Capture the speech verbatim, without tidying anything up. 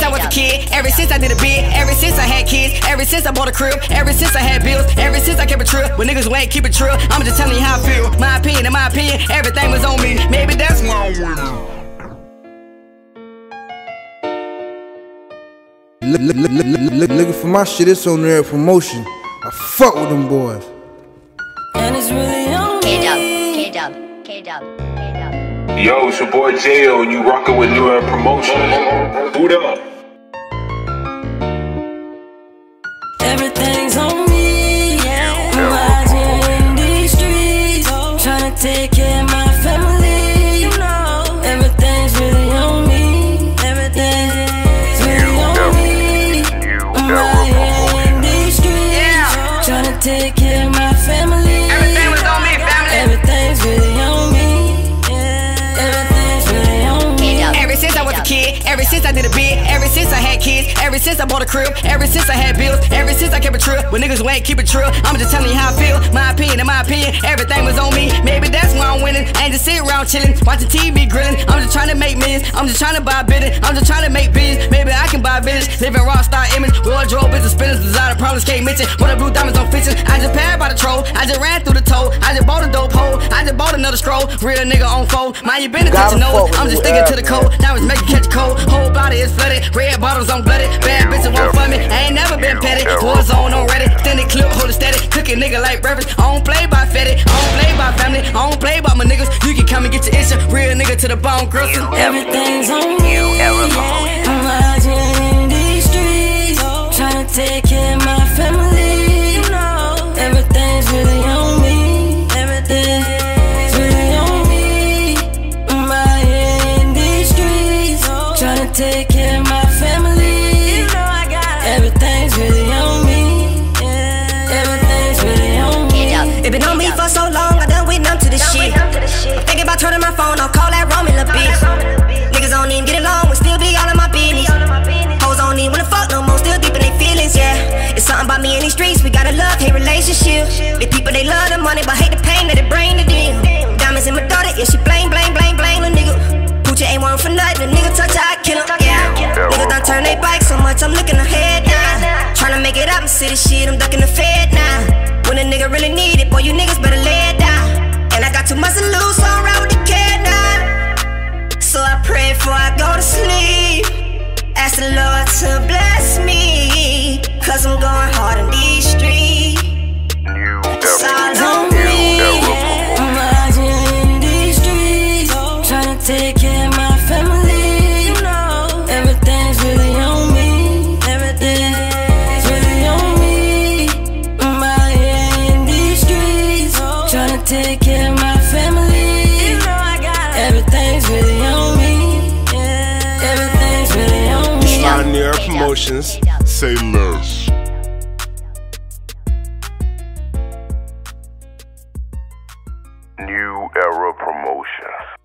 I was a kid, ever since I did a bid, ever since I had kids, ever since I bought a crib, ever since I had bills, ever since I kept a trip. When niggas ain't keep it true, I'm just telling you how I feel. My opinion, in my opinion, everything was on me. Maybe that's why I'm winning. Look, look, look, look, look, looking for my shit, it's on there promotion. I fuck with them boys. And it's really on me. K-Dub, K-Dub, K-Dub, K-Dub. Yo, it's your boy J O, and you rockin' with New Era Promotion. Boot up. Everything's on me. I'm riding in these streets, trying to take care of my family. You know, everything's really on me. Everything's really on me. I'm riding in these streets, trying to take care of my family. Everything was on me, family. Everything's really on me. Everything's really on me. Ever since I was a kid, ever since I did a bid, ever since I had kids, ever since I bought a crib, ever since I had bills, ever since I kept a trip. When niggas ain't keep it true, I'm just telling you how I feel. My opinion, in my opinion, everything was on me. Maybe that's why I'm winning. I ain't just sitting around chilling, watching T V grilling. I'm just trying to make millions. I'm just trying to buy a business. I'm just trying to make billions. Maybe I can buy a business. Living raw star image. Wardrobe business spinners, designer problems can't mention. What the blue diamonds on fiction. I just passed by the troll. I just ran through the toll. I just bought a dope hole. I just bought another scroll. Real nigga on fold. Mind you been attention knows. I'm just sticking to the code. Now it's making catch a cold. Whole body is flooded. Red bottles on blooded. Bad bitches won't for me. I ain't never been petty. War zone on ready. Standing clip, hold it steady. Cooking nigga like breakfast. I don't play by fetty. I don't play by family. I don't play by my niggas. You can come and get your issue. Real nigga to the bone, gristle. Everything's on me. I'm riding in these streets, trying to take care of my family. You know, everything's really on me. Everything's really on me. I'm riding in these streets, trying to take care of my family. You know I got everything's really on me. Everything's really on me. It been on me for so long, I done went numb to this shit. I'm thinking about turning my phone on, call that Roman little bitch. Niggas don't even get along, we still be all in my business. Hoes don't even wanna fuck no more, still deep in their feelings, yeah. It's something about me in these streets, we got a love-hate relationship. The people, they love the money, but hate the pain that it bring to them. Diamonds in my daughter, yeah, she blame, blame, blame, blame the nigga. Poochie ain't one for nothing, the nigga touch her, I kill him, yeah. Niggas done turn they bike so much, I'm looking ahead now. Tryna make it up and see the shit, I'm ducking the fed now. When a nigga really need it, boy, you niggas better lay it down. And I got too much to lose, so I'm around with the kid now. So I pray before I go to sleep, ask the Lord to bless me, cause I'm going hard in these streets. It's all on me. I'm riding in these streets, trying to take care of my family. You know, everything's really on me. Everything's really on me. I'm riding in these streets, trying to take care of my family. You know I got everything's really on me. Everything's really on me. My New Era Promotions, say less. New Era Promotions.